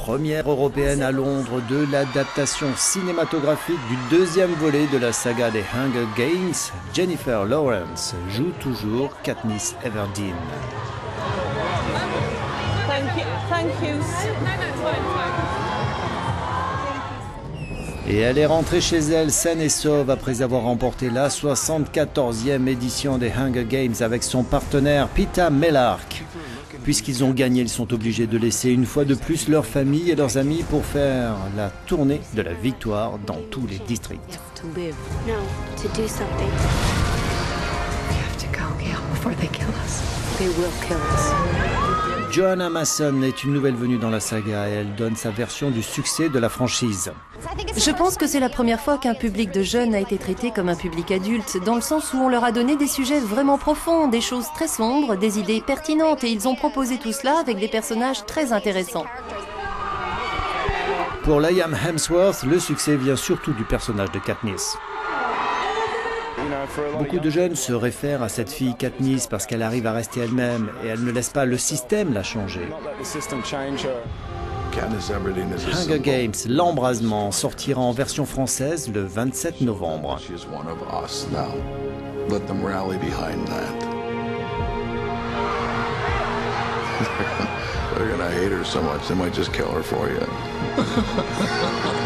première européenne à Londres de l'adaptation cinématographique du deuxième volet de la saga des Hunger Games, Jennifer Lawrence joue toujours Katniss Everdeen. Thank you. Et elle est rentrée chez elle saine et sauve après avoir remporté la 74e édition des Hunger Games avec son partenaire Peeta Mellark. Puisqu'ils ont gagné, ils sont obligés de laisser une fois de plus leur famille et leurs amis pour faire la tournée de la victoire dans tous les districts. Johanna Mason est une nouvelle venue dans la saga et elle donne sa version du succès de la franchise. Je pense que c'est la première fois qu'un public de jeunes a été traité comme un public adulte, dans le sens où on leur a donné des sujets vraiment profonds, des choses très sombres, des idées pertinentes, et ils ont proposé tout cela avec des personnages très intéressants. Pour Liam Hemsworth, le succès vient surtout du personnage de Katniss. Beaucoup de jeunes se réfèrent à cette fille Katniss parce qu'elle arrive à rester elle-même et elle ne laisse pas le système la changer. Hunger Games, l'embrasement, sortira en version française le 27 novembre. They're gonna hate her so much, they might just kill her for you.